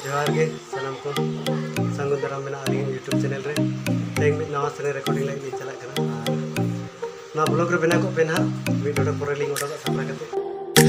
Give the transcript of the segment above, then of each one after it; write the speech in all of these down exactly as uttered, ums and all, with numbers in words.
जोहार गे सलाम को संगु दराम में आली यूट्यूब चैनल रे तेंग में नवा सने रिकॉर्डिंग लाइक चला करना ना ब्लॉग रे बना को पेना मी डोडा पर लिंक ओडा सामना करते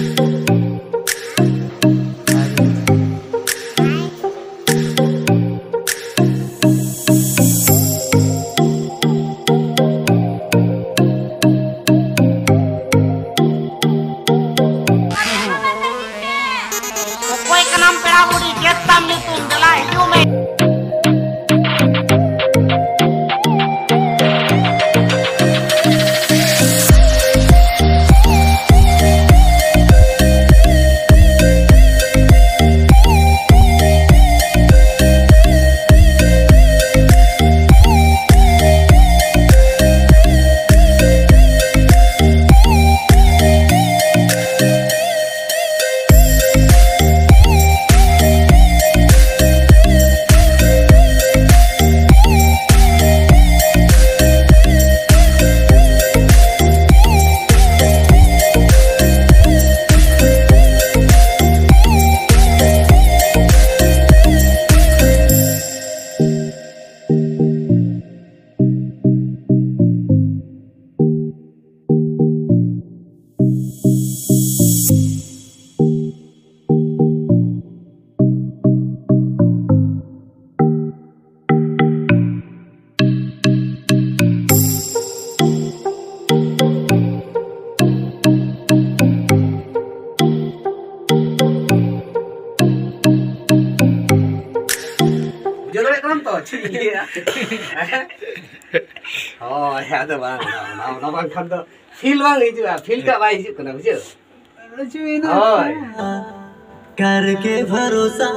oh ya tuh bang, nah nah bang kan tuh feel bang itu ya, feel tak baik itu kenapa sih? Oh, करके भरोसा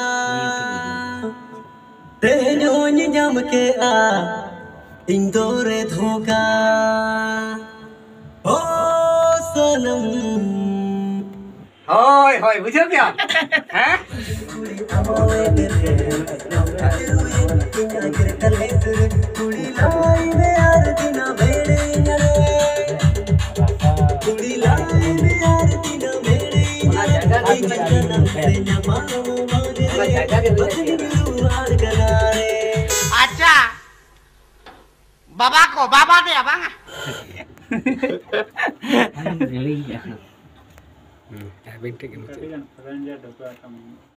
तेजो निजम के आ इंदोरे धोखा ओ सनम होय होय बुझे क्या? हैं? अच्छा बाबा को बाबा दे abang Hmm, ya, bintik ini.